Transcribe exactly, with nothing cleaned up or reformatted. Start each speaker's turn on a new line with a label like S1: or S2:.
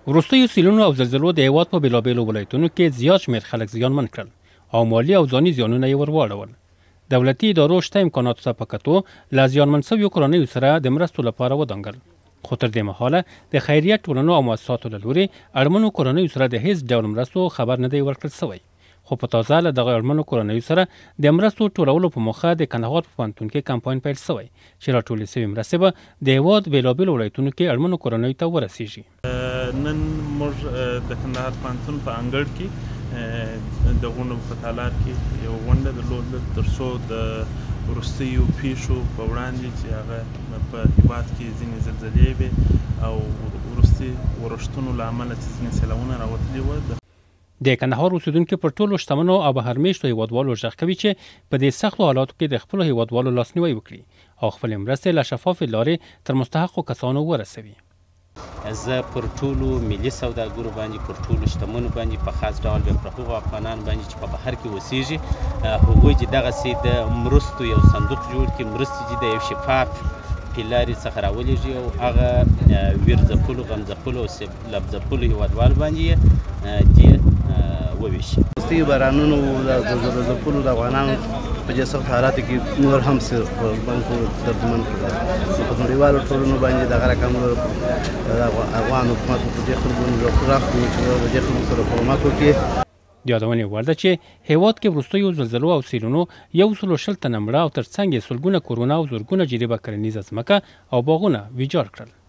S1: وروستیو سیلونو او زلزلو د هیواد په بېلابېلو ولایتونو کې زیات شمېر خلک زیانمن کړل او مالي او ځاني زیانونه یې ور واړول. دولتي ادارو شته امکاناتو ته په کتو له زیانمن شویو کورنیو سره د مرستو لپاره ودانګل. خو تر دې مهاله د خیریه ټولنو او مؤسساتو له لوري اړمنو کورنیو سره د هیڅ ډول مرستو خبر نه دی ورکړل شوی. خو په تازه له دغه اړمنو کورنیو سره د مرستو ټولولو په موخه د کندهار په پوهنتون کې کمپاین پیل شوی چې راټولې شوې مرستې به د هیواد بېلابېلو ولایتونو کې اړمنو کورنیو ته ورسیږي.
S2: نن موږ د کندهار پوهنتون په انګړ کې د غونډو په تالار کې یو غونډه درلوده تر څو د وروستیو پیښو په وړاندې چې هغه په هیواد کې ځینې زلزلې وې او وروستي ورښتونو له امله چې ځینې سیلابونه راوتلي وه.
S1: د کندهار اوسیدونکي پر ټولو شتمنو او بهرمېشتو هیوادوالو غږ کوي چې په دې سختو حالاتو کې د خپلو هیوادوالو لاسنیوی وکړي او خپلې مرستې له شفافې لارې تر مستحقو کسانو ورسوي.
S3: زه پر ټولو ملي سوداګرو باندې پر ټولو شتمنو باندې په خاص ډول بیا پر هغو افغانانو باندې چې په بهر کې اوسیږي هغوی چې دغسې د مرستو یو صندوق جوړ کړي مرستې چې د یو شفاف پلارې څخه راولېږي او هغه ویرځپلو غمځپلو او لبځپلو هیوادوالو باندې دې وویشي.
S4: وروستیو بارانونو د زلزلو د افغانانو په دې سخت حالاتو کې نور هم دردمن کړل. په نړیوالو ټولنو باندې دغه رقم د افغان حکومت په دې خلکو راخ چې د دې خلکو سره کومک وکړي.
S1: د یادونې وړ ده چې هیواد کې وروستیو زلزلو او سیلونو یو سلو شل تنه مړه او تر څنګ یې سلګونه کورونه او زرګونه جریبه کرنیزه ځمکه او باغونه ویجاړ کړل.